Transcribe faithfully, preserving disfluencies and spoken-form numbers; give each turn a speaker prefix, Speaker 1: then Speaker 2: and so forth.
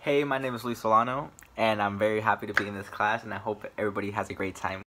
Speaker 1: Hey, my name is Luis Solano, and I'm very happy to be in this class, and I hope everybody has a great time.